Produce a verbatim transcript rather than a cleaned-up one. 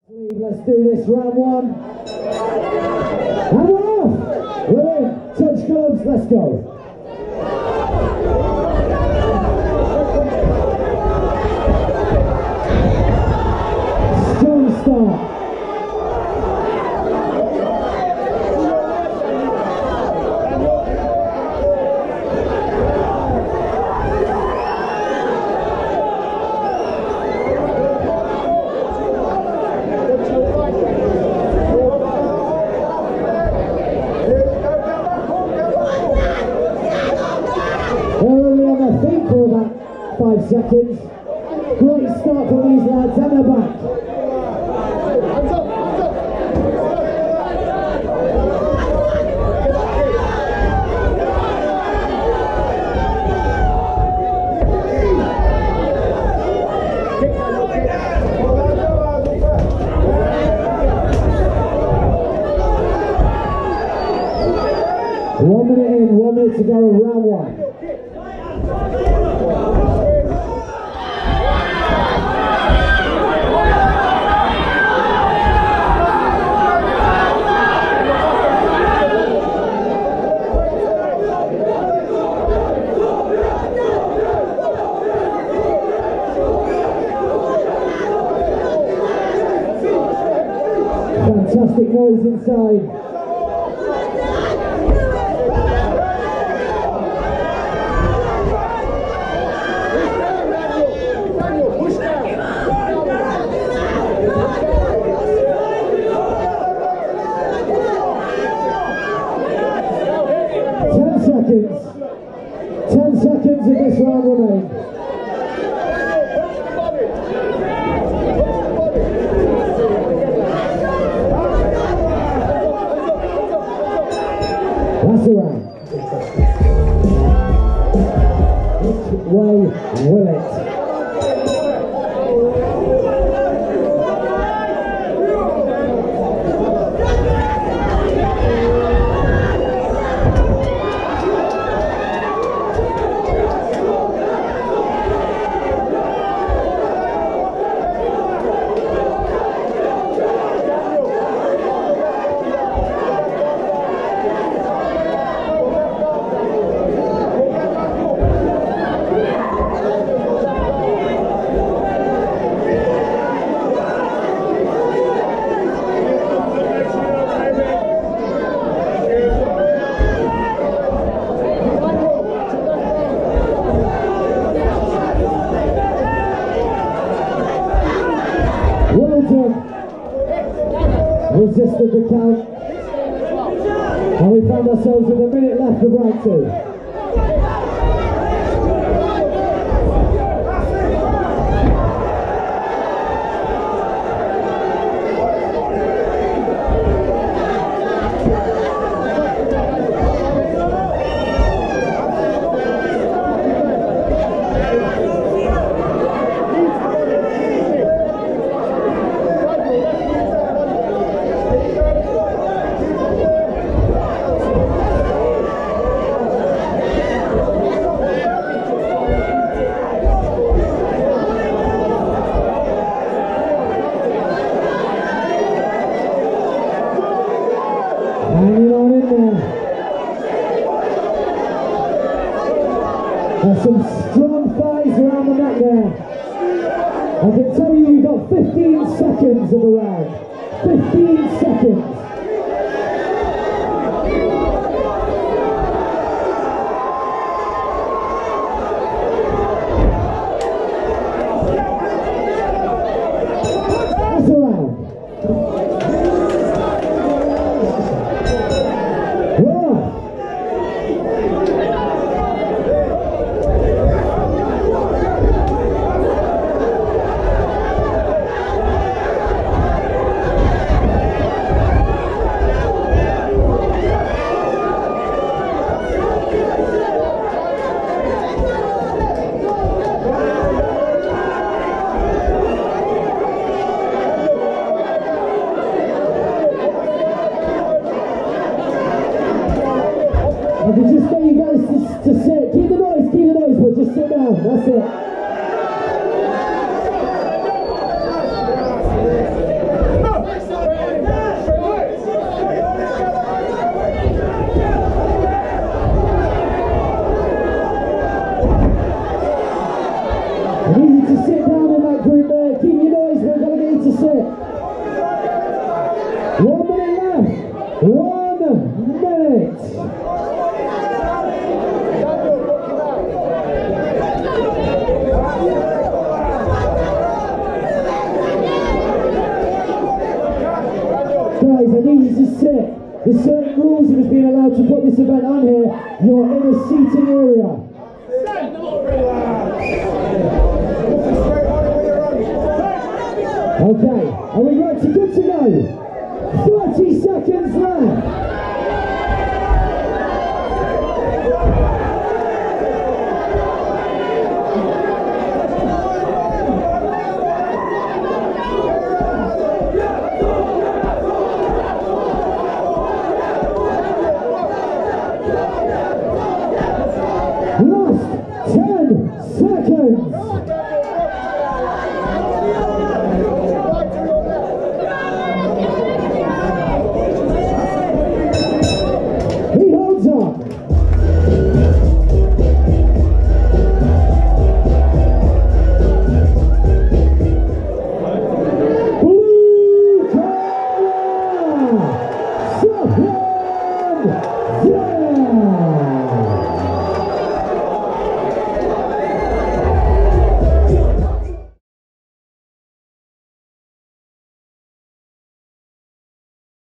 Let's do this, round one. And we're off! We're in. Touch gloves, let's go. Strong start. Five seconds. Great start from these lads, and they're back. One minute in, one minute to go, round one. Fantastic noise inside. Ten seconds. Ten seconds of this round remain. That's a round. Which way will it? Resisted the count, and we found ourselves with a minute left of round two. Hanging on in there. There's some strong thighs around the neck there. I can tell you you've got fifteen seconds of the round. fifteen seconds. That's a round. it. One minute left. One minute. Guys, I need you to sit. There's certain rules of us being allowed to put this event on here. You're in a seating area. Okay, are we ready to good to go? thirty seconds left. Last ten seconds.